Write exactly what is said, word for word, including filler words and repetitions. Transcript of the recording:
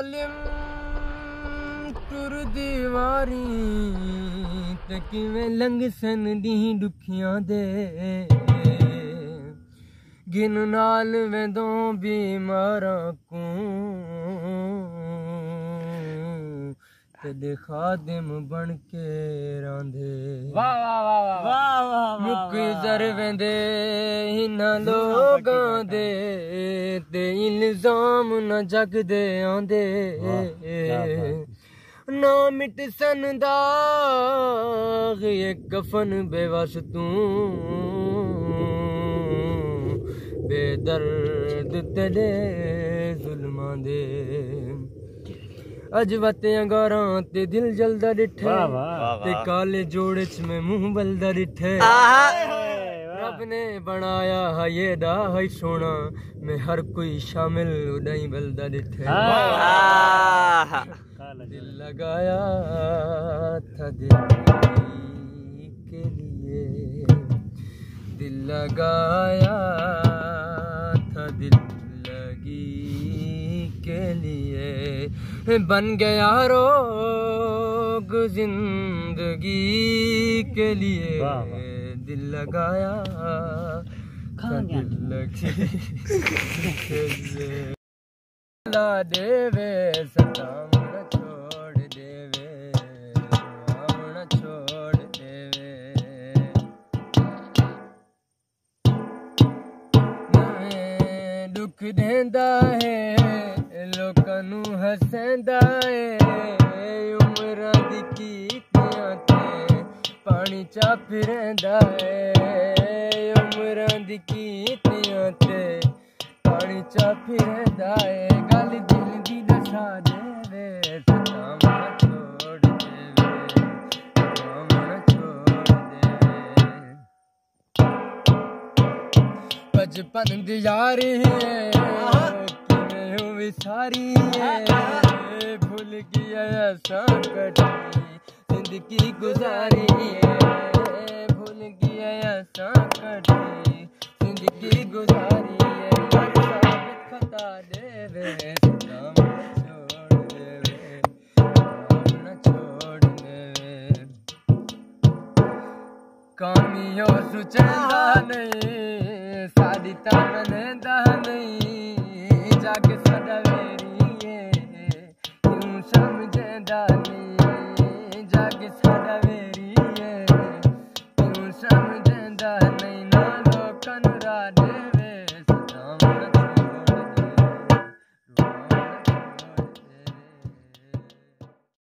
जालिम टुर दीवारी ते किवें लंघ सन दी दुखियां दे गिन नाल वेंदों बीमारां को तेरे खादिम बन के रांधे वाह वाह वाह वाह वाह मुक जर वेंदे इन्हां लोगां दे ते इल्जाम न जग दे आंदे ना मिट सन दाग ये कफन बेवस तू बेदर्द तेरे जुल्मां दे अज वते अंगारां ते दिल जलदा डिठे ते काले जोड़े च मैं मुंह बलदा डिठे रब ने बनाया है ये दा है सोना मैं हर कोई शामिल उड़ाई बलदा डिठे दिल लगाया था दिल के लिए दिल लगाया था दिल लगी के लिए बन गया रोग जिंदगी के लिए दिल लगाया था दिल लगी के लिए ला देवे सताम न छोड़ देवे हम न छोड़ देवे दुख देंदा है लोकां नू हसैंदा है उमरां दी कीतियां ते पानी चा फिरैंदा है उमरां दी कीतियां ते पानी चा फिरैंदा है गल दिल दी दसा देवे सताम न छोड़ देवे हम न छोड़ देवे बचपन दी यारी है सारी भूल गया ऐसा कटी जिंदगी गुजारी भूल गया ऐसा कटी जिंदगी गुजारी खता देवे सताम छोड़ देवे न छोड़ देवे कामियो सुचेंदा नहीं साड़ी ता मनेंदा नहीं जाग सदा